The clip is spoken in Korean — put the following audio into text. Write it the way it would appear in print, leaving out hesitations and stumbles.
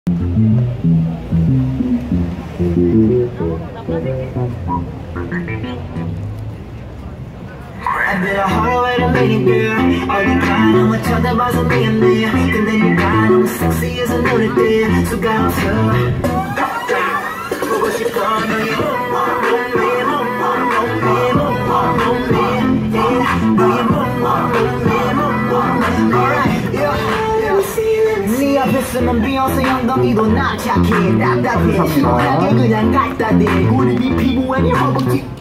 I've been a whole way to meet you, girl. 어디가 너무 쳐다봐서 미안해. 근데 네가 너무 섹시해서 눈에 띄어 수가 없어. 보고 싶어 너의 몸매 네 앞에 쓰면 비욘세 엉덩이도 나 착해. 답답해 시원하게 그냥 갖다 대. 우리 네 피부에 네 허벅지